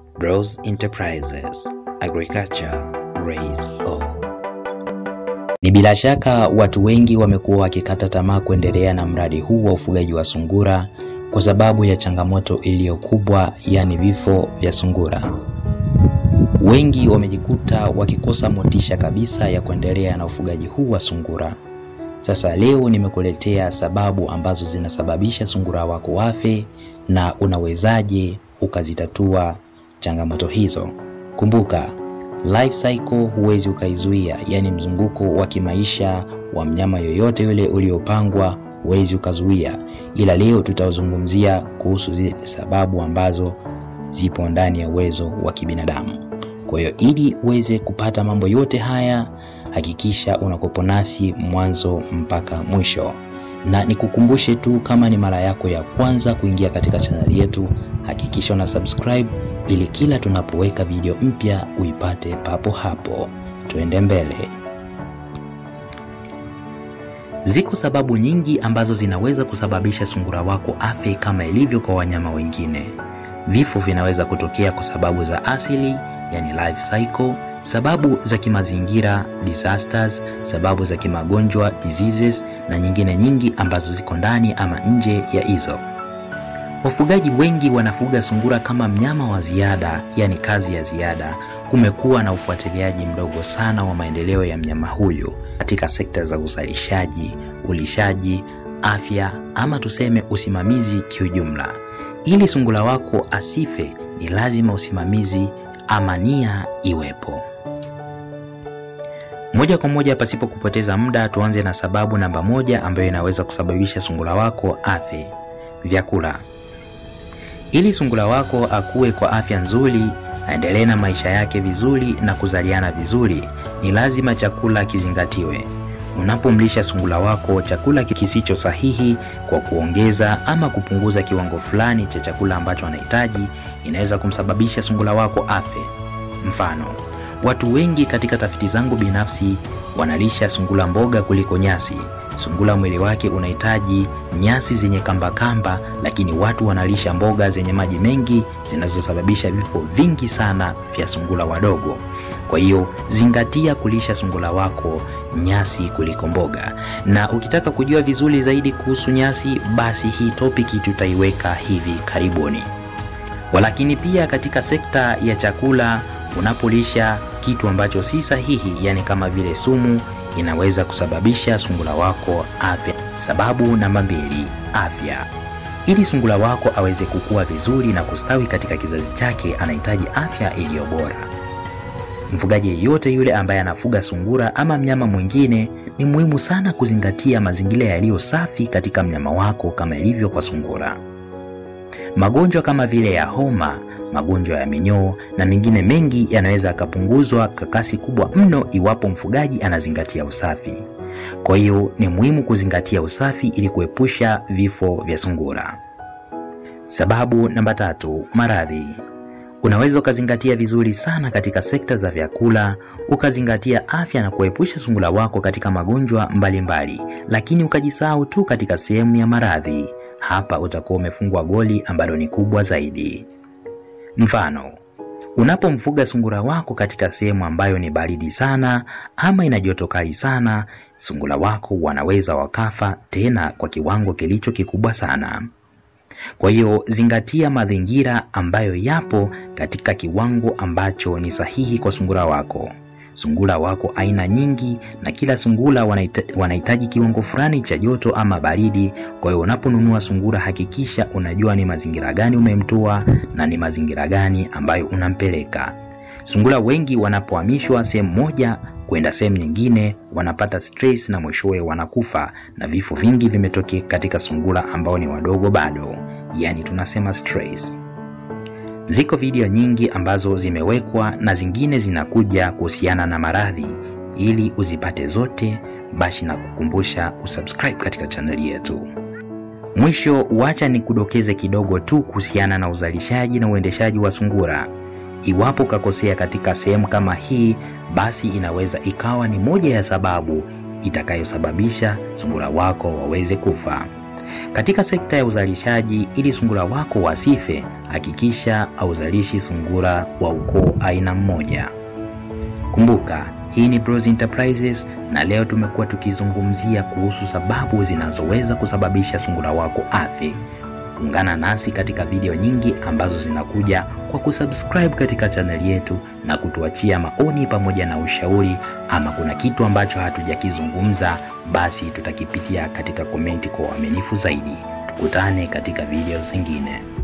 Bros Enterprises, Agriculture Raise All. Ni bila shaka watu wengi wamekuwa wakikata tamaa kuendelea na mradi huu wa ufugaji wa sungura kwa sababu ya changamoto iliyo kubwa, yani vifo vya sungura. Wengi wamejikuta wakikosa motisha kabisa ya kuendelea na ufugaji huu wa sungura. Sasa leo nimekuletea sababu ambazo zinasababisha sungura wako wafe na unawezaje ukazitatua changamoto hizo. Kumbuka, life cycle huwezi ukaizuia, yani mzunguko wa kimaisha wa mnyama yoyote yule uliopangwa huwezi ukazuia, ila leo tutazungumzia kuhusu zile sababu ambazo zipo ndani ya uwezo wa kibinadamu. Kwa hiyo ili uweze kupata mambo yote haya, hakikisha unakuwa nasi mwanzo mpaka mwisho. Na nikukumbushe tu, kama ni mara yako ya kwanza kuingia katika channel yetu, hakikisha una subscribe ili kila tunapoweka video mpya uipate papo hapo. Tuende mbele. Ziko sababu nyingi ambazo zinaweza kusababisha sungura wako afe kama ilivyo kwa wanyama wengine. Vifo vinaweza kutokea kwa sababu za asili, yani life cycle, sababu za kimazingira, disasters, sababu za kimagonjwa, diseases, na nyingine nyingi ambazo ziko ndani ama nje ya hizo. Wafugaji wengi wanafuga sungura kama mnyama wa ziada, yani kazi ya ziada. Kumekuwa na ufuatiliaji mdogo sana wa maendeleo ya mnyama huyu katika sekta za uzalishaji, ulishaji, afya, ama tuseme usimamizi kiujumla. Ili sungura wako asife, ni lazima usimamizi ama nia iwepo. Moja kwa moja pasipo kupoteza muda, tuanze na sababu namba moja ambayo inaweza kusababisha sungura wako afe: vyakula. Ili sungura wako akue kwa afya nzuri, aendelee na maisha yake vizuri na kuzaliana vizuri, ni lazima chakula kizingatiwe. Unapomlisha sungura wako chakula kisicho sahihi kwa kuongeza ama kupunguza kiwango fulani cha chakula ambacho anahitaji, inaweza kumsababisha sungura wako afe. Mfano, watu wengi katika tafiti zangu binafsi wanalisha sungura mboga kuliko nyasi. Sungura mwili wake unahitaji nyasi zenye kamba, lakini watu wanalisha mboga zenye maji mengi zinazosababisha vifo vingi sana vya sungura wadogo. Kwa hiyo zingatia kulisha sungura wako nyasi kuliko mboga. Na ukitaka kujua vizuri zaidi kuhusu nyasi, basi hii topic tutaiweka hivi karibuni. Walakini pia katika sekta ya chakula, unapolisha kitu ambacho si sahihi, yani kama vile sumu, inaweza kusababisha sungura wako afya. Sababu namba 2, afya. Ili sungura wako aweze kukua vizuri na kustawi katika kizazi chake, anahitaji afya iliyo bora. Mfugaji yeyote yule ambaye anafuga sungura ama mnyama mwingine, ni muhimu sana kuzingatia mazingira yaliyo safi katika mnyama wako kama ilivyo kwa sungura. Magonjwa kama vile ya homa, magonjwa ya minyoo na mengine mengi yanaweza yakapunguzwa kwa kasi kubwa mno iwapo mfugaji anazingatia usafi. Kwa hiyo ni muhimu kuzingatia usafi ili kuepusha vifo vya sungura. Sababu namba 3, maradhi. Unaweza ukazingatia vizuri sana katika sekta za vyakula, ukazingatia afya na kuepusha sungura wako katika magonjwa mbalimbali, lakini ukajisahau tu katika sehemu ya maradhi. Hapa utakuwa umefungwa goli ambalo ni kubwa zaidi. Mfano, unapomfuga sungura wako katika sehemu ambayo ni baridi sana ama ina joto kali sana, sungura wako wanaweza wakafa, tena kwa kiwango kilicho kikubwa sana. Kwa hiyo zingatia mazingira ambayo yapo katika kiwango ambacho ni sahihi kwa sungura wako. Sungura wako aina nyingi na kila sungura wanahitaji kiwango fulani cha joto ama baridi. Kwa hiyo unaponunua sungura, hakikisha unajua ni mazingira gani umemtoa na ni mazingira gani ambayo unampeleka. Sungura wengi wanapohamishwa sehemu moja kwenda sehemu nyingine, wanapata stress na mwishowe wanakufa, na vifo vingi vimetokea katika sungura ambao ni wadogo bado, yani tunasema stress. Ziko video nyingi ambazo zimewekwa na zingine zinakuja kuhusiana na maradhi. Ili uzipate zote, basi na kukumbusha usubscribe katika channel yetu. Mwisho, wacha nikudokeze kidogo tu kuhusiana na uzalishaji na uendeshaji wa sungura. Iwapo kakosea katika sehemu kama hii, basi inaweza ikawa ni moja ya sababu itakayosababisha sungura wako waweze kufa. Katika sekta ya uzalishaji, ili sungura wako wasife, hakikisha hauzalishi sungura wa ukoo aina mmoja. Kumbuka, hii ni Bros Enterprises na leo tumekuwa tukizungumzia kuhusu sababu zinazoweza kusababisha sungura wako afe. Ungana nasi katika video nyingi ambazo zinakuja kwa kusubscribe katika channel yetu na kutuachia maoni pamoja na ushauri, ama kuna kitu ambacho hatujakizungumza basi tutakipitia katika komenti kwa uaminifu zaidi. Tukutane katika video zingine.